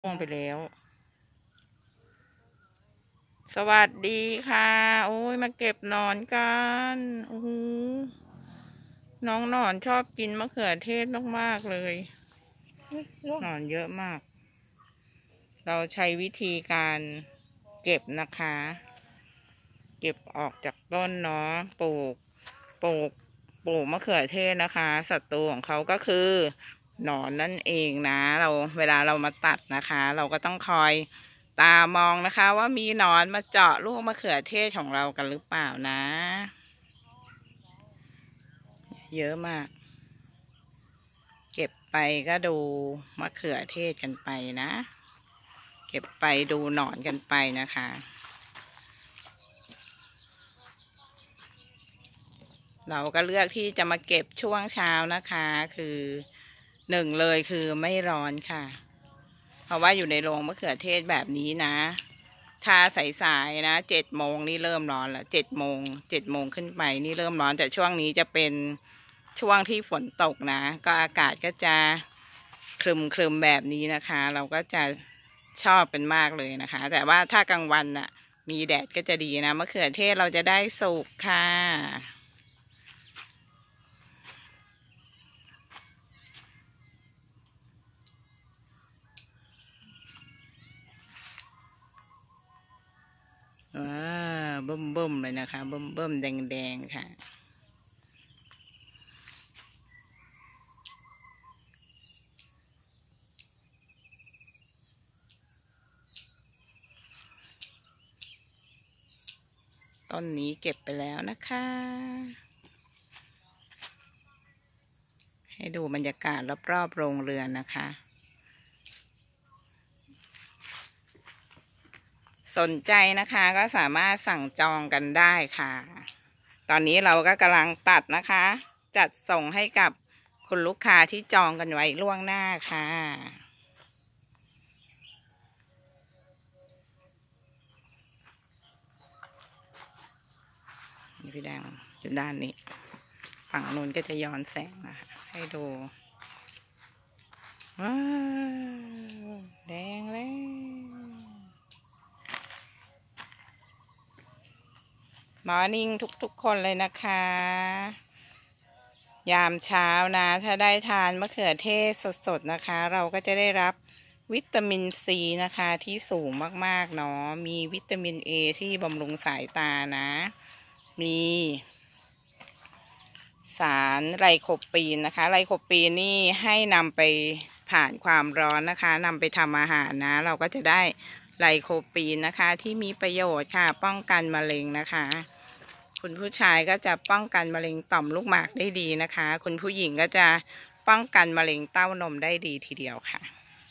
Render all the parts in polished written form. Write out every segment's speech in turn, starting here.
ล่วงไปแล้ว สวัสดีค่ะ โอ้ยมาเก็บหนอนกันโอ้โหน้องหนอนชอบกินมะเขือเทศมากๆเลยหนอนเยอะมาก เราใช้วิธีการเก็บนะคะ เก็บออกจากต้นเนาะปลูกปลูกมะเขือเทศนะคะศัตรูของเขาก็คือหนอนนั่นเองนะเวลาเรามาตัดนะคะ เราก็ต้องคอยตามองนะคะว่ามีหนอนมาเจาะลูกมะเขือเทศของเรากันหรือเปล่านะ เยอะมาก เก็บไปก็ดูมะเขือเทศกันไปนะ เก็บไปดูหนอนกันไปนะคะเราก็เลือกที่จะมาเก็บช่วงเช้านะคะคือหนึ่งเลยคือไม่ร้อนค่ะเพราะว่าอยู่ในโรงมะเขือเทศแบบนี้นะถ้าสายๆนะ7 โมงนี่เริ่มร้อนละเจ็ดโมงขึ้นไปนี่เริ่มร้อนแต่ช่วงนี้จะเป็นช่วงที่ฝนตกนะก็อากาศก็จะครึมแบบนี้นะคะเราก็จะชอบเป็นมากเลยนะคะแต่ว่าถ้ากลางวันน่ะมีแดดก็จะดีนะมะเขือเทศเราจะได้สุกค่ะว้าบึ้มเลยนะคะบึ้มแดงค่ะต้นนี้เก็บไปแล้วนะคะให้ดูบรรยากาศรอบๆโรงเรือนนะคะสนใจนะคะก็สามารถสั่งจองกันได้ค่ะตอนนี้เราก็กำลังตัดนะคะจัดส่งให้กับคุณลูกค้าที่จองกันไว้ล่วงหน้าค่ะนี่พี่แดงอยู่ด้านนี้ฝั่งนู้นก็จะย้อนแสงนะคะให้ดูว้าวแดงแล้วมอร์นิ่งทุกคนเลยนะคะยามเช้านะถ้าได้ทานมะเขือเทศสดๆนะคะเราก็จะได้รับวิตามินซีนะคะที่สูงมากๆเนาะมีวิตามินเอที่บำรุงสายตานะมีสารไลโคปีนนะคะไลโคปีนนี่ให้นำไปผ่านความร้อนนะคะนำไปทำอาหารนะเราก็จะได้ไลโคปีนนะคะที่มีประโยชน์ค่ะป้องกันมะเร็งนะคะคุณผู้ชายก็จะป้องกันมะเร็งต่อมลูกหมากได้ดีนะคะคุณผู้หญิงก็จะป้องกันมะเร็งเต้านมได้ดีทีเดียวค่ะ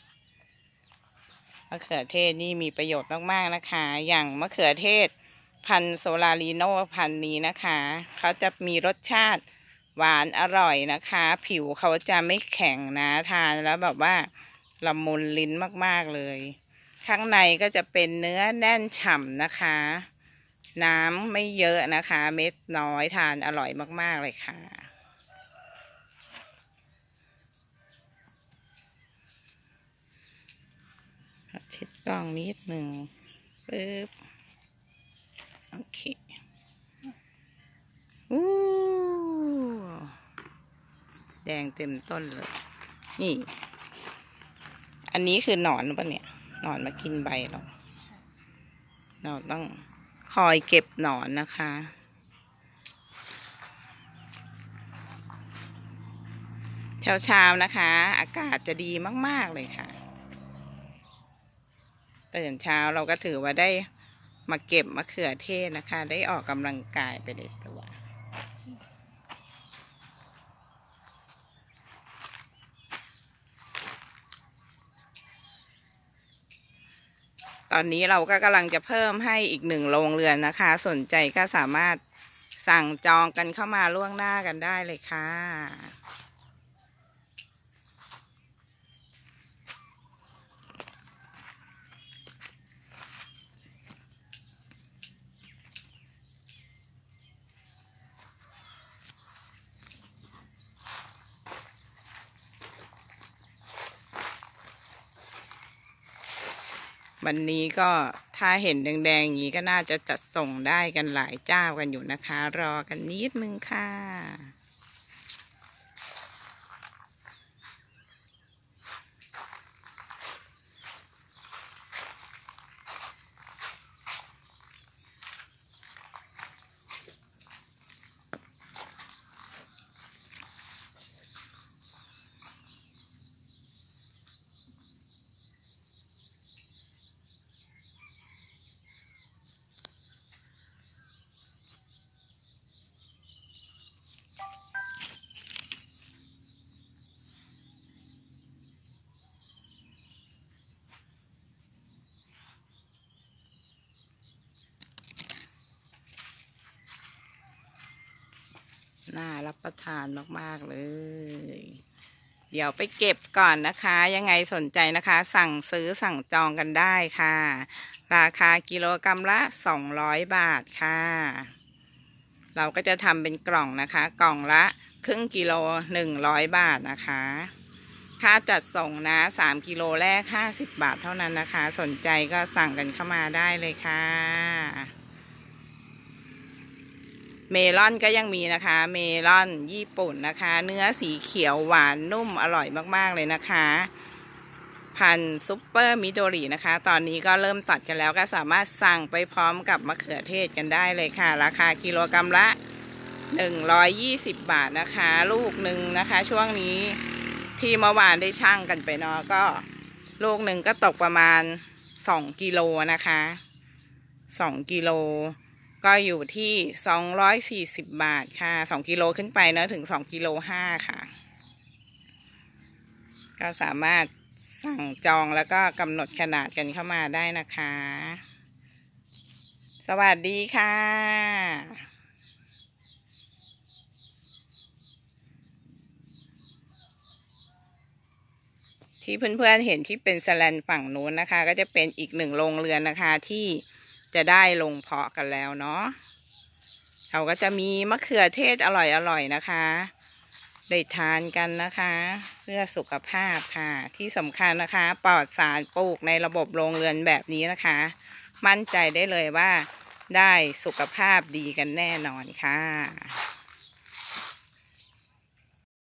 มะเขือเทศนี่มีประโยชน์มากๆนะคะอย่างมะเขือเทศพันธุ์โซลาริโนพันธุ์นี้นะคะเขาจะมีรสชาติหวานอร่อยนะคะผิวเขาจะไม่แข็งนะทานแล้วแบบว่าละมุนลิ้นมากๆเลยข้างในก็จะเป็นเนื้อแน่นฉ่ำนะคะน้ำไม่เยอะนะคะเม็ดน้อยทานอร่อยมากๆเลยค่ะเช็ดกล้องนิดหนึ่งปึ๊บโอเคอู้แดงเต็มต้นเลยนี่อันนี้คือหนอนหรือเปล่าเนี่ยหนอนมากินใบเราต้องคอยเก็บหนอนนะคะเช้านะคะอากาศจะดีมากๆเลยค่ะตื่นเช้าเราก็ถือว่าได้มาเก็บมะเขือเทศนะคะได้ออกกำลังกายไปในตัวตอนนี้เราก็กำลังจะเพิ่มให้อีก1 โรงเรือนนะคะสนใจก็สามารถสั่งจองกันเข้ามาล่วงหน้ากันได้เลยค่ะวันนี้ก็ถ้าเห็นแดงๆอย่างนี้ก็น่าจะจัดส่งได้กันหลายเจ้ากันอยู่นะคะ รอกันนิดนึงค่ะน่ารับประทานมากๆเลย เดี๋ยวไปเก็บก่อนนะคะ ยังไงสนใจนะคะ สั่งซื้อสั่งจองกันได้ค่ะ ราคากิโลกรัมละ200 บาทค่ะ เราก็จะทำเป็นกล่องนะคะ กล่องละครึ่งกิโล100 บาทนะคะค่าจัดส่งนะ3 กิโลแรก50 บาทเท่านั้นนะคะ สนใจก็สั่งกันเข้ามาได้เลยค่ะเมลอนก็ยังมีนะคะ เมลอนญี่ปุ่นนะคะ เนื้อสีเขียวหวานนุ่มอร่อยมากๆเลยนะคะพันธุ์ซุปเปอร์มิโดรินะคะ ตอนนี้ก็เริ่มตัดกันแล้วก็สามารถสั่งไปพร้อมกับมะเขือเทศกันได้เลยค่ะราคากิโลกรัมละ120 บาทนะคะลูกหนึ่งนะคะช่วงนี้ที่เมื่อวานได้ชั่งกันไปเนาะก็ลูกหนึ่งก็ตกประมาณ2 กิโลนะคะ2 กิโลก็อยู่ที่240 บาทค่ะ2 กิโลขึ้นไปเนอะถึง2 กิโล 5ค่ะก็สามารถสั่งจองแล้วก็กำหนดขนาดกันเข้ามาได้นะคะสวัสดีค่ะที่เพื่อนๆเห็นที่เป็นสแลนฝั่งนู้นนะคะก็จะเป็นอีก1 โรงเรือนนะคะที่จะได้ลงเพาะกันแล้วเนาะเขาก็จะมีมะเขือเทศอร่อยๆนะคะได้ทานกันนะคะเพื่อสุขภาพค่ะที่สำคัญนะคะปลอดสารปลูกในระบบโรงเรือนแบบนี้นะคะมั่นใจได้เลยว่าได้สุขภาพดีกันแน่นอนค่ะ